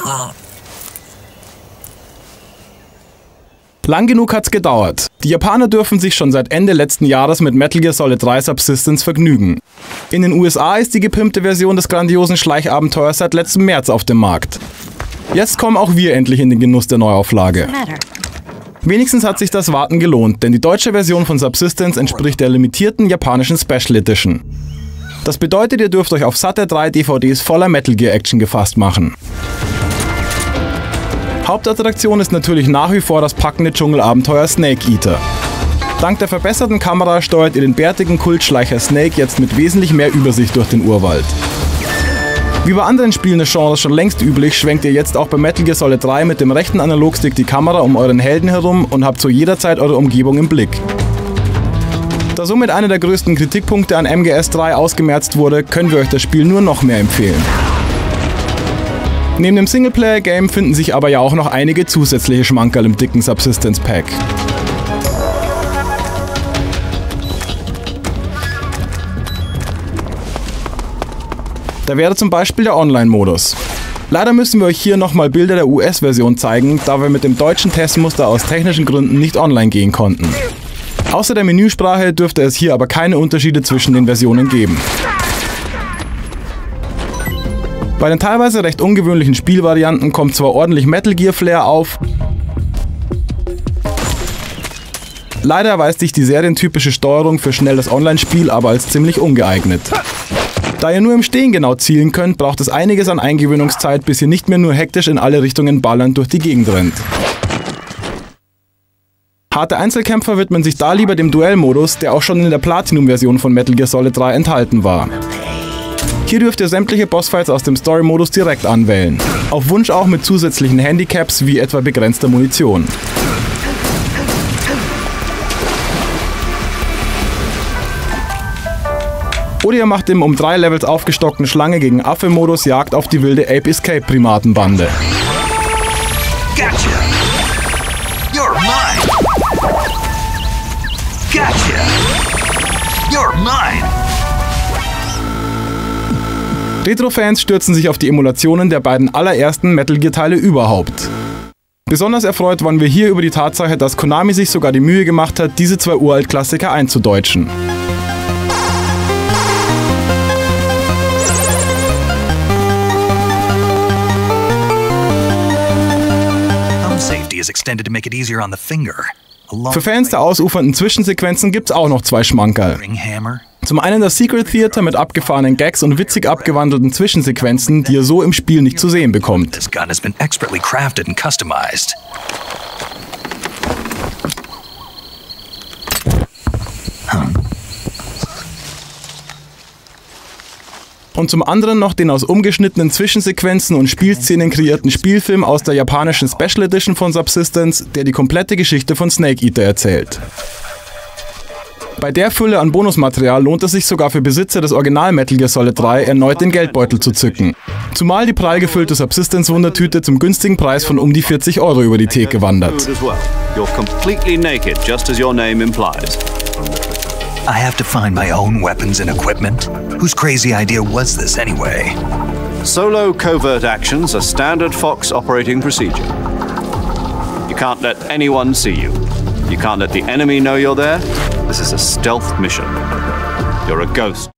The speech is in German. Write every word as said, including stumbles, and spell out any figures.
Lang genug hat's gedauert. Die Japaner dürfen sich schon seit Ende letzten Jahres mit Metal Gear Solid drei Subsistence vergnügen. In den U S A ist die gepimpte Version des grandiosen Schleichabenteuers seit letztem März auf dem Markt. Jetzt kommen auch wir endlich in den Genuss der Neuauflage. Wenigstens hat sich das Warten gelohnt, denn die deutsche Version von Subsistence entspricht der limitierten japanischen Special Edition. Das bedeutet, ihr dürft euch auf satte drei D V Ds voller Metal Gear Action gefasst machen. Hauptattraktion ist natürlich nach wie vor das packende Dschungelabenteuer Snake Eater. Dank der verbesserten Kamera steuert ihr den bärtigen Kultschleicher Snake jetzt mit wesentlich mehr Übersicht durch den Urwald. Wie bei anderen Spielen des Genres schon längst üblich, schwenkt ihr jetzt auch bei Metal Gear Solid drei mit dem rechten Analogstick die Kamera um euren Helden herum und habt zu jeder Zeit eure Umgebung im Blick. Da somit einer der größten Kritikpunkte an M G S drei ausgemerzt wurde, können wir euch das Spiel nur noch mehr empfehlen. Neben dem Singleplayer-Game finden sich aber ja auch noch einige zusätzliche Schmankerl im dicken Subsistence Pack. Da wäre zum Beispiel der Online-Modus. Leider müssen wir euch hier nochmal Bilder der U S-Version zeigen, da wir mit dem deutschen Testmuster aus technischen Gründen nicht online gehen konnten. Außer der Menüsprache dürfte es hier aber keine Unterschiede zwischen den Versionen geben. Bei den teilweise recht ungewöhnlichen Spielvarianten kommt zwar ordentlich Metal Gear Flair auf, leider erweist sich die serientypische Steuerung für schnelles Online-Spiel aber als ziemlich ungeeignet. Da ihr nur im Stehen genau zielen könnt, braucht es einiges an Eingewöhnungszeit, bis ihr nicht mehr nur hektisch in alle Richtungen ballernd durch die Gegend rennt. Harte Einzelkämpfer widmen sich da lieber dem Duellmodus, der auch schon in der Platinum-Version von Metal Gear Solid drei enthalten war. Hier dürft ihr sämtliche Bossfights aus dem Story-Modus direkt anwählen. Auf Wunsch auch mit zusätzlichen Handicaps wie etwa begrenzter Munition. Oder ihr macht im um drei Levels aufgestockten Schlange gegen Affe-Modus Jagd auf die wilde Ape Escape Primatenbande. Gotcha. You're mine. Gotcha. You're mine. Retro-Fans stürzen sich auf die Emulationen der beiden allerersten Metal Gear-Teile überhaupt. Besonders erfreut waren wir hier über die Tatsache, dass Konami sich sogar die Mühe gemacht hat, diese zwei Uralt-Klassiker einzudeutschen. Für Fans der ausufernden Zwischensequenzen gibt's auch noch zwei Schmankerl. Zum einen das Secret Theater mit abgefahrenen Gags und witzig abgewandelten Zwischensequenzen, die ihr so im Spiel nicht zu sehen bekommt. Und zum anderen noch den aus umgeschnittenen Zwischensequenzen und Spielszenen kreierten Spielfilm aus der japanischen Special Edition von Subsistence, der die komplette Geschichte von Snake Eater erzählt. Bei der Fülle an Bonusmaterial lohnt es sich sogar für Besitzer des Original Metal Gear Solid drei erneut den Geldbeutel zu zücken. Zumal die prall gefüllte Subsistence-Wundertüte zum günstigen Preis von um die vierzig Euro über die Theke wandert. I have to find my own weapons and equipment. Whose crazy idea was this anyway? Solo covert actions are standard Fox operating procedure. You can't let anyone see you. You can't let the enemy know you're there. This is a stealth mission. You're a ghost.